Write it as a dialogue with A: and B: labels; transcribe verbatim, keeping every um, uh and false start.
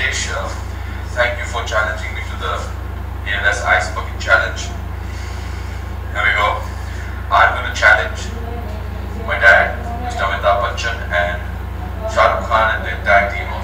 A: Ritesh, uh, thank you for challenging me to the A L S Ice Bucket Challenge. Here we go. I'm going to challenge my dad, Mister Amitabh Bachchan, and Shahrukh Khan and the entire team